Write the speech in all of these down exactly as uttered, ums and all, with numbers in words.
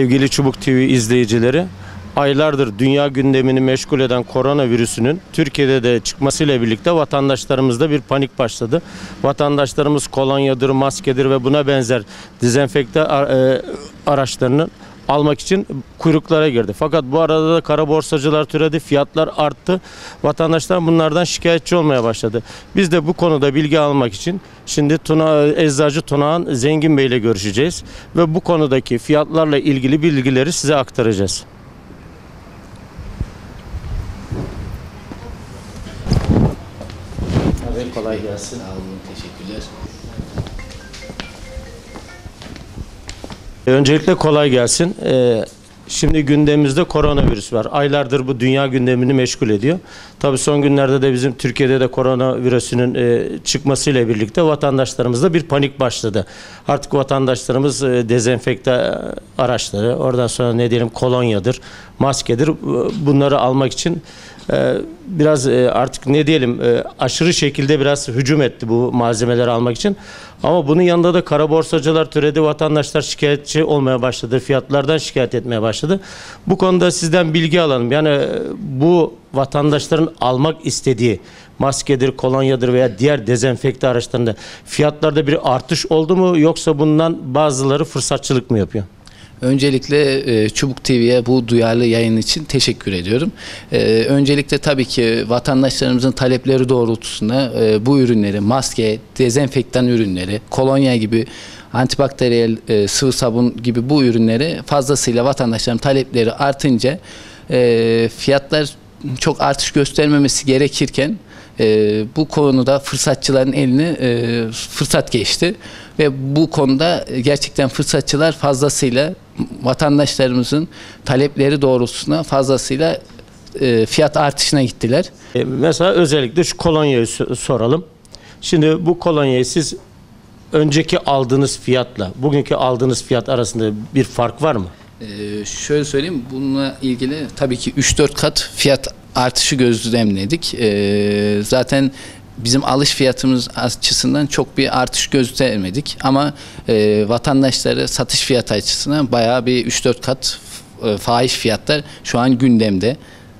Sevgili Çubuk T V izleyicileri, aylardır dünya gündemini meşgul eden koronavirüsünün Türkiye'de de çıkmasıyla birlikte vatandaşlarımızda bir panik başladı. Vatandaşlarımız kolonyadır, maskedir ve buna benzer dezenfekte araçlarını almak için kuyruklara girdi. Fakat bu arada da kara borsacılar türedi, fiyatlar arttı. Vatandaşlar bunlardan şikayetçi olmaya başladı. Biz de bu konuda bilgi almak için şimdi Tuna, Eczacı Tunağan Zengin Bey ile görüşeceğiz ve bu konudaki fiyatlarla ilgili bilgileri size aktaracağız. Abi kolay gelsin. Sağ olun, teşekkürler. Öncelikle kolay gelsin. Ee, şimdi gündemimizde koronavirüs var. Aylardır bu dünya gündemini meşgul ediyor. Tabii son günlerde de bizim Türkiye'de de koronavirüsünün e, çıkmasıyla birlikte vatandaşlarımızda bir panik başladı. Artık vatandaşlarımız e, dezenfekte araçları, oradan sonra ne diyelim kolonyadır, maskedir, bunları almak için e, biraz e, artık ne diyelim e, aşırı şekilde biraz hücum etti bu malzemeleri almak için. Ama bunun yanında da kara borsacılar türedi, vatandaşlar şikayetçi olmaya başladı, fiyatlardan şikayet etmeye başladı. Bu konuda sizden bilgi alalım. Yani bu vatandaşların almak istediği maskedir, kolonyadır veya diğer dezenfekte araçlarında fiyatlarda bir artış oldu mu, yoksa bundan bazıları fırsatçılık mı yapıyor? Öncelikle e, Çubuk T V'ye bu duyarlı yayın için teşekkür ediyorum. E, öncelikle tabii ki vatandaşlarımızın talepleri doğrultusunda e, bu ürünleri, maske, dezenfektan ürünleri, kolonya gibi antibakteriyel e, sıvı sabun gibi bu ürünleri fazlasıyla vatandaşların talepleri artınca e, fiyatlar çok artış göstermemesi gerekirken e, bu konuda fırsatçıların eline e, fırsat geçti ve bu konuda gerçekten fırsatçılar fazlasıyla vatandaşlarımızın talepleri doğrultusunda fazlasıyla e, fiyat artışına gittiler. E, mesela özellikle şu kolonyayı soralım. Şimdi bu kolonyayı siz önceki aldığınız fiyatla bugünkü aldığınız fiyat arasında bir fark var mı? Ee, şöyle söyleyeyim, bununla ilgili tabii ki üç dört kat fiyat artışı gözlemledik. Ee, zaten bizim alış fiyatımız açısından çok bir artış gözlemedik ama e, vatandaşları satış fiyatı açısından bayağı bir üç dört kat e, fahiş fiyatlar şu an gündemde.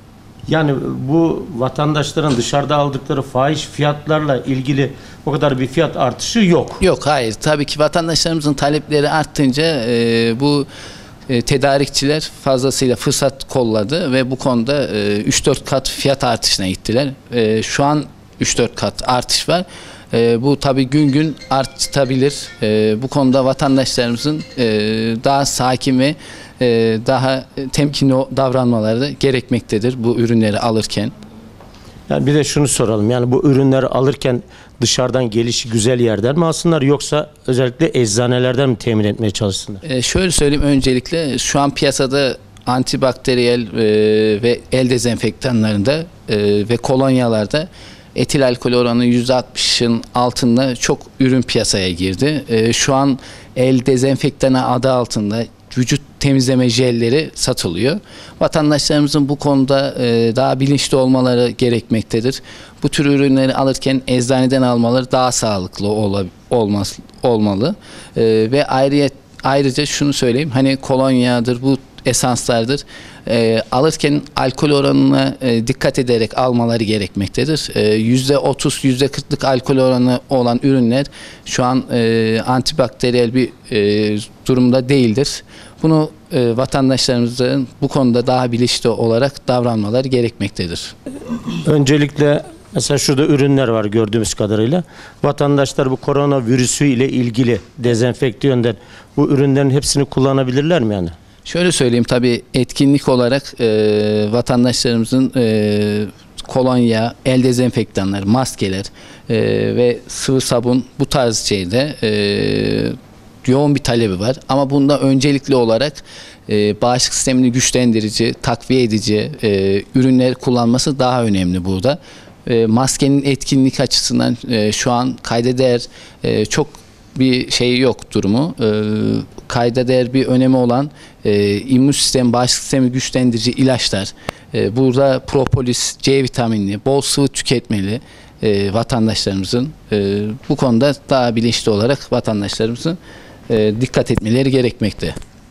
Yani bu vatandaşların dışarıda aldıkları fahiş fiyatlarla ilgili o kadar bir fiyat artışı yok. Yok, hayır. Tabii ki vatandaşlarımızın talepleri arttınca e, bu e, tedarikçiler fazlasıyla fırsat kolladı ve bu konuda e, üç dört kat fiyat artışına gittiler. E, şu an üç dört kat artış var. E, bu tabii gün gün artabilir. E, bu konuda vatandaşlarımızın e, daha sakin ve e, daha temkinli davranmaları da gerekmektedir bu ürünleri alırken. Yani bir de şunu soralım. Yani bu ürünleri alırken dışarıdan gelişi güzel yerden mi alsınlar, yoksa özellikle eczanelerden mi temin etmeye çalışsınlar? E, şöyle söyleyeyim, öncelikle şu an piyasada antibakteriyel e, ve el dezenfektanlarında e, ve kolonyalarda etil alkol oranı yüzde altmışın altında çok ürün piyasaya girdi. E, şu an el dezenfektanı adı altında vücut temizleme jelleri satılıyor. Vatandaşlarımızın bu konuda e, daha bilinçli olmaları gerekmektedir. Bu tür ürünleri alırken eczaneden almaları daha sağlıklı ol, olmaz, olmalı. E, ve ayrıca, ayrıca şunu söyleyeyim, hani kolonyadır, bu esanslardır. E, alırken alkol oranına e, dikkat ederek almaları gerekmektedir. E, yüzde otuz, yüzde kırklık alkol oranı olan ürünler şu an e, antibakteriyel bir e, durumda değildir. Bunu e, vatandaşlarımızın bu konuda daha bilinçli olarak davranmaları gerekmektedir. Öncelikle mesela şurada ürünler var gördüğümüz kadarıyla. Vatandaşlar bu koronavirüsü ile ilgili dezenfekte yönden bu ürünlerin hepsini kullanabilirler mi yani? Şöyle söyleyeyim, tabii etkinlik olarak e, vatandaşlarımızın e, kolonya, el dezenfektanları, maskeler e, ve sıvı sabun, bu tarz şeyde e, yoğun bir talebi var. Ama bunda öncelikli olarak e, bağışıklık sistemini güçlendirici, takviye edici e, ürünler kullanması daha önemli burada. E, maskenin etkinlik açısından e, şu an kayda değer e, çok bir şey yok durumu. E, kayda değer bir önemi olan e, immün sistem, bağışıklık sistemi güçlendirici ilaçlar. E, burada propolis, C vitaminli, bol sıvı tüketmeli e, vatandaşlarımızın e, bu konuda daha bilinçli olarak vatandaşlarımızın e, dikkat etmeleri gerekmekte.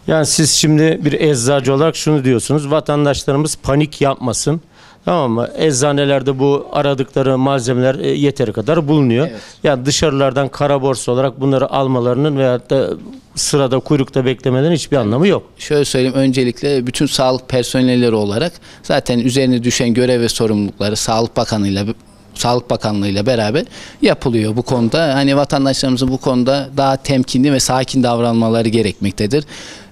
Yani siz şimdi bir eczacı olarak şunu diyorsunuz. Vatandaşlarımız panik yapmasın. Tamam mı? Eczanelerde bu aradıkları malzemeler e, yeteri kadar bulunuyor. Evet. Yani dışarılardan kara borsa olarak bunları almalarının veyahut da sırada kuyrukta beklemelerinin hiçbir anlamı yok. Şöyle söyleyeyim, öncelikle bütün sağlık personelleri olarak zaten üzerine düşen görev ve sorumlulukları Sağlık Bakanlığı'yla Sağlık Bakanlığı'yla beraber yapılıyor bu konuda. Hani vatandaşlarımızın bu konuda daha temkinli ve sakin davranmaları gerekmektedir.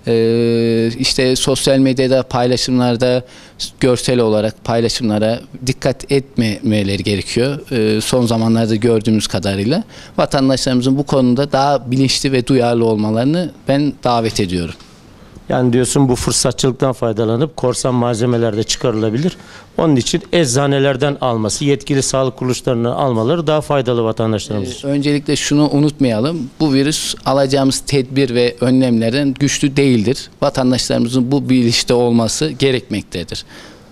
Ee, işte sosyal medyada paylaşımlarda görsel olarak paylaşımlara dikkat etmemeleri gerekiyor. Ee, son zamanlarda gördüğümüz kadarıyla vatandaşlarımızın bu konuda daha bilinçli ve duyarlı olmalarını ben davet ediyorum. Yani diyorsun bu fırsatçılıktan faydalanıp korsan malzemeler de çıkarılabilir. Onun için eczanelerden alması, yetkili sağlık kuruluşlarından almaları daha faydalı vatandaşlarımız için. Ee, öncelikle şunu unutmayalım. Bu virüs alacağımız tedbir ve önlemlerden güçlü değildir. Vatandaşlarımızın bu bilinçte olması gerekmektedir.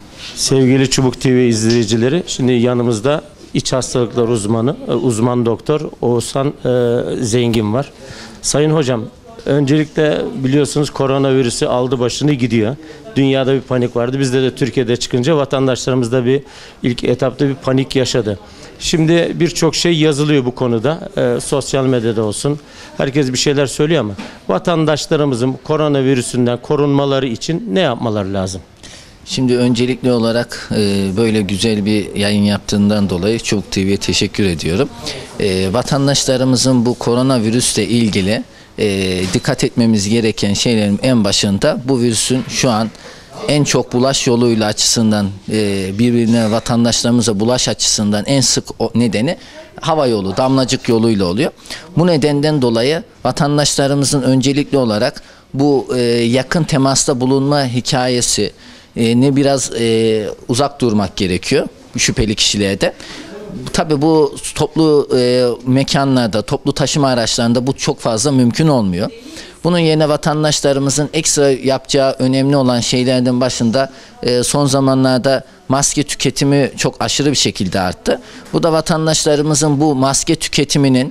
Sevgili Çubuk T V izleyicileri, şimdi yanımızda iç hastalıklar uzmanı, uzman doktor Oğuzhan e, Zengin var. Sayın hocam, öncelikle biliyorsunuz koronavirüsü aldı başını gidiyor. Dünyada bir panik vardı. Bizde de Türkiye'de çıkınca vatandaşlarımız da bir ilk etapta bir panik yaşadı. Şimdi birçok şey yazılıyor bu konuda. E, sosyal medyada olsun. Herkes bir şeyler söylüyor ama vatandaşlarımızın koronavirüsünden korunmaları için ne yapmaları lazım? Şimdi öncelikli olarak e, böyle güzel bir yayın yaptığından dolayı Çubuk T V'ye teşekkür ediyorum. E, vatandaşlarımızın bu koronavirüsle ilgili e, dikkat etmemiz gereken şeylerin en başında bu virüsün şu an en çok bulaş yoluyla açısından e, birbirine vatandaşlarımıza bulaş açısından en sık o nedeni hava yolu, damlacık yoluyla oluyor. Bu nedenden dolayı vatandaşlarımızın öncelikli olarak bu e, yakın temasta bulunma hikayesi e, ne biraz e, uzak durmak gerekiyor şüpheli kişilerde. Tabii bu toplu e, mekanlarda, toplu taşıma araçlarında bu çok fazla mümkün olmuyor. Bunun yerine vatandaşlarımızın ekstra yapacağı önemli olan şeylerden başında e, son zamanlarda maske tüketimi çok aşırı bir şekilde arttı. Bu da vatandaşlarımızın bu maske tüketiminin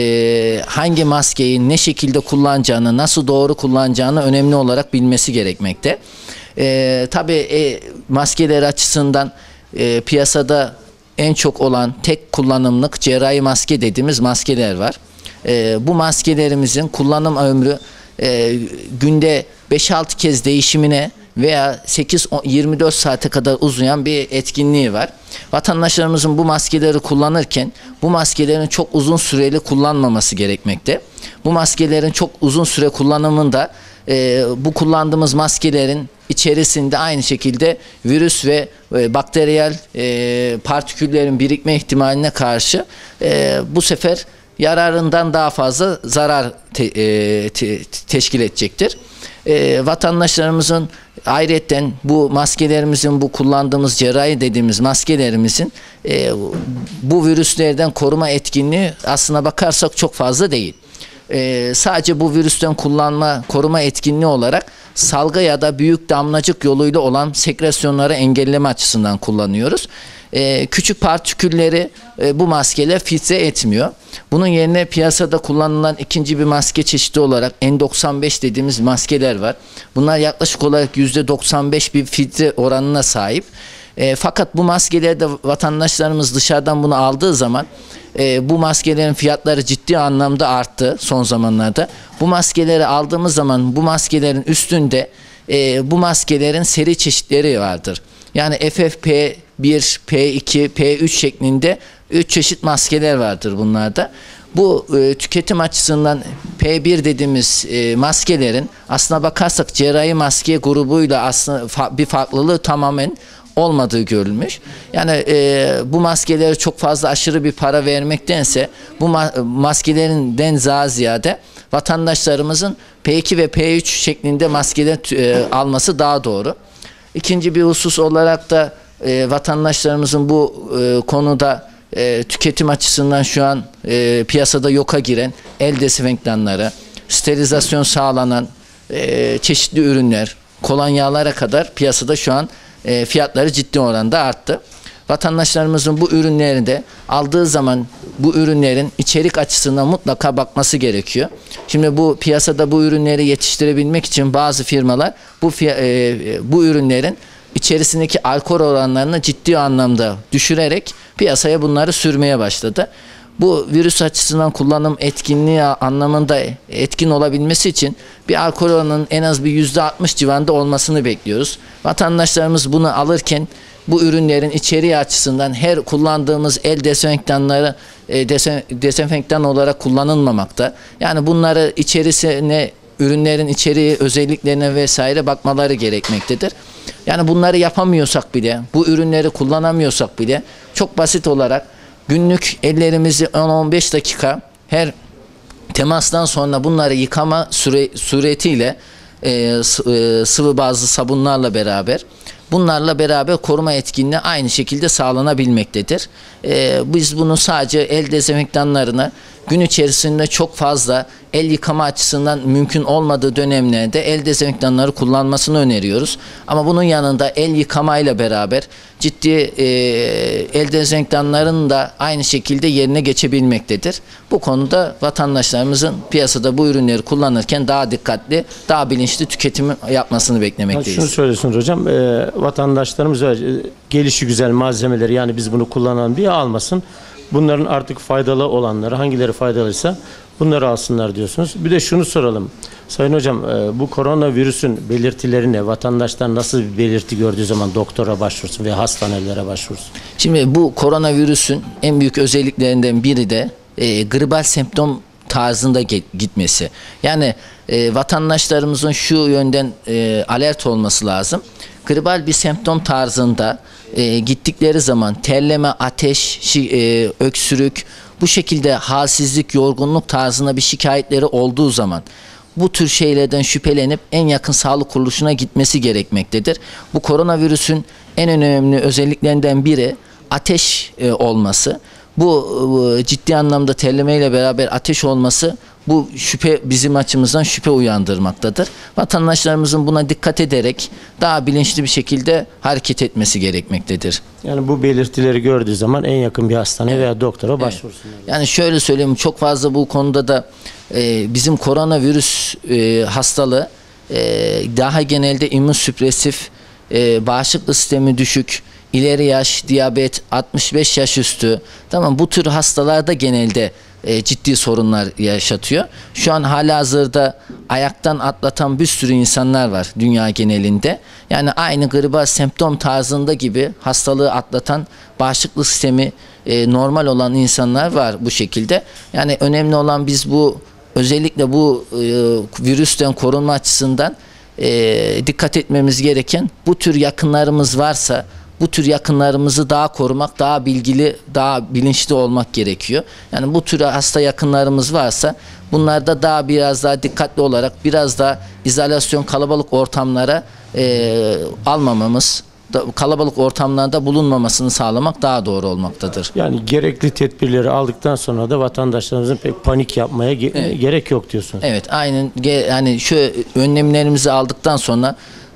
e, hangi maskeyi ne şekilde kullanacağını, nasıl doğru kullanacağını önemli olarak bilmesi gerekmekte. E, tabii e, maskeler açısından e, piyasada en çok olan tek kullanımlık cerrahi maske dediğimiz maskeler var. E, bu maskelerimizin kullanım ömrü e, günde beş altı kez değişimine veya sekiz yirmi dört saate kadar uzayan bir etkinliği var. Vatandaşlarımızın bu maskeleri kullanırken bu maskelerin çok uzun süreli kullanmaması gerekmekte. Bu maskelerin çok uzun süre kullanımında e, bu kullandığımız maskelerin içerisinde aynı şekilde virüs ve e, bakteriyel e, partiküllerin birikme ihtimaline karşı e, bu sefer yararından daha fazla zarar te, e, te, teşkil edecektir. E, vatandaşlarımızın ayrıca bu maskelerimizin, bu kullandığımız cerrahi dediğimiz maskelerimizin e, bu virüslerden koruma etkinliği aslına bakarsak çok fazla değil. Ee, sadece bu virüsten kullanma, koruma etkinliği olarak salgı ya da büyük damlacık yoluyla olan sekresyonları engelleme açısından kullanıyoruz. Ee, küçük partikülleri e, bu maskeler filtre etmiyor. Bunun yerine piyasada kullanılan ikinci bir maske çeşidi olarak N doksan beş dediğimiz maskeler var. Bunlar yaklaşık olarak yüzde doksan beş bir filtre oranına sahip. E, fakat bu maskelerde vatandaşlarımız dışarıdan bunu aldığı zaman e, bu maskelerin fiyatları ciddi anlamda arttı son zamanlarda. Bu maskeleri aldığımız zaman bu maskelerin üstünde e, bu maskelerin seri çeşitleri vardır. Yani F F P bir, P iki, P üç şeklinde üç çeşit maskeler vardır bunlarda. Bu e, tüketim açısından P bir dediğimiz e, maskelerin aslına bakarsak cerrahi maske grubuyla aslında fa bir farklılığı tamamen olmadığı görülmüş. Yani e, bu maskelere çok fazla aşırı bir para vermektense bu ma maskelerinden daha ziyade vatandaşlarımızın P iki ve P üç şeklinde maskeler e, alması daha doğru. İkinci bir husus olarak da e, vatandaşlarımızın bu e, konuda e, tüketim açısından şu an e, piyasada yoka giren el dezenfektanları, sterilizasyon sağlanan e, çeşitli ürünler, kolonyalara kadar piyasada şu an E, fiyatları ciddi oranda arttı. vatandaşlarımızın bu ürünlerinde aldığı zaman bu ürünlerin içerik açısından mutlaka bakması gerekiyor. Şimdi bu piyasada bu ürünleri yetiştirebilmek için bazı firmalar bu e, bu ürünlerin içerisindeki alkol oranlarını ciddi anlamda düşürerek piyasaya bunları sürmeye başladı. Bu virüs açısından kullanım etkinliği anlamında etkin olabilmesi için bir alkol oranının en az bir yüzde altmış civarında olmasını bekliyoruz. Vatandaşlarımız bunu alırken bu ürünlerin içeriği açısından her kullandığımız el dezenfektanları e, desen, dezenfektan olarak kullanılmamakta. Yani bunları içerisine, ürünlerin içeriği özelliklerine vesaire bakmaları gerekmektedir. Yani bunları yapamıyorsak bile, bu ürünleri kullanamıyorsak bile çok basit olarak günlük ellerimizi on on beş dakika her temastan sonra bunları yıkama süre, suretiyle e, sıvı bazlı sabunlarla beraber bunlarla beraber koruma etkinliği aynı şekilde sağlanabilmektedir. E, biz bunu sadece el dezenfektanlarını gün içerisinde çok fazla el yıkama açısından mümkün olmadığı dönemlerde el dezenfektanları kullanmasını öneriyoruz. Ama bunun yanında el yıkamayla beraber ciddi e, el dezenfektanların da aynı şekilde yerine geçebilmektedir. Bu konuda vatandaşlarımızın piyasada bu ürünleri kullanırken daha dikkatli, daha bilinçli tüketim yapmasını beklemekteyiz. Yani şunu söylüyorsunuz hocam, e, vatandaşlarımız e, gelişi güzel malzemeleri, yani biz bunu kullanalım diye almasın. Bunların artık faydalı olanları, hangileri faydalıysa bunları alsınlar diyorsunuz. Bir de şunu soralım. Sayın hocam, bu koronavirüsün belirtileri ne? Vatandaşlar nasıl bir belirti gördüğü zaman doktora başvursun veya hastanelere başvursun? Şimdi bu koronavirüsün en büyük özelliklerinden biri de e, gribal semptom tarzında gitmesi. Yani e, vatandaşlarımızın şu yönden e, alert olması lazım. Gribal bir semptom tarzında e, gittikleri zaman terleme, ateş, şi, e, öksürük, bu şekilde halsizlik, yorgunluk tarzında bir şikayetleri olduğu zaman bu tür şeylerden şüphelenip en yakın sağlık kuruluşuna gitmesi gerekmektedir. Bu koronavirüsün en önemli özelliklerinden biri ateş e, olması. Bu e, ciddi anlamda terlemeyle beraber ateş olması bu şüphe bizim açımızdan şüphe uyandırmaktadır. Vatandaşlarımızın buna dikkat ederek daha bilinçli bir şekilde hareket etmesi gerekmektedir. Yani bu belirtileri gördüğü zaman en yakın bir hastane evet. veya doktora başvursunlar. Evet. Yani şöyle söyleyeyim, çok fazla bu konuda da e, bizim koronavirüs e, hastalığı e, daha genelde immünsüpresif, e, bağışıklık sistemi düşük, ileri yaş, diyabet, altmış beş yaş üstü, tamam, bu tür hastalarda genelde e, ciddi sorunlar yaşatıyor. Şu an halihazırda ayaktan atlatan bir sürü insanlar var dünya genelinde. Yani aynı gribal semptom tarzında gibi hastalığı atlatan, bağışıklık sistemi e, normal olan insanlar var bu şekilde. Yani önemli olan biz bu özellikle bu e, virüsten korunma açısından e, dikkat etmemiz gereken, bu tür yakınlarımız varsa bu tür yakınlarımızı daha korumak, daha bilgili, daha bilinçli olmak gerekiyor. Yani bu tür hasta yakınlarımız varsa bunlarda daha biraz daha dikkatli olarak biraz daha izolasyon, kalabalık ortamlara e, almamamız, da, kalabalık ortamlarda bulunmamasını sağlamak daha doğru olmaktadır. Yani gerekli tedbirleri aldıktan sonra da vatandaşlarımızın pek panik yapmaya ge evet. gerek yok diyorsunuz. Evet, aynen. Yani şu önlemlerimizi aldıktan sonra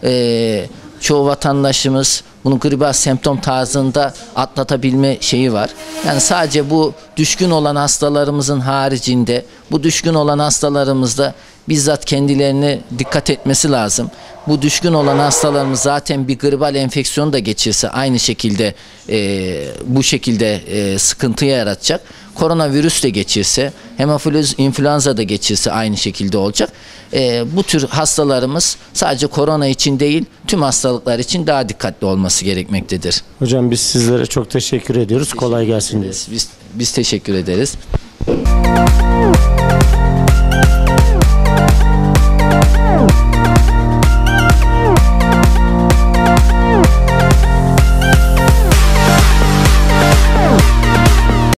e, çoğu vatandaşımız bunu gribal semptom tarzında atlatabilme şeyi var. Yani sadece bu düşkün olan hastalarımızın haricinde, bu düşkün olan hastalarımızda bizzat kendilerine dikkat etmesi lazım. Bu düşkün olan hastalarımız zaten bir gribal enfeksiyon da geçirse aynı şekilde e, bu şekilde e, sıkıntı yaratacak. Koronavirüs de geçirse, hemofilus influenza da geçirse aynı şekilde olacak. E, bu tür hastalarımız sadece korona için değil, tüm hastalıklar için daha dikkatli olması gerekmektedir. Hocam biz sizlere çok teşekkür ediyoruz. Teşekkür Kolay gelsin. Biz, biz teşekkür ederiz.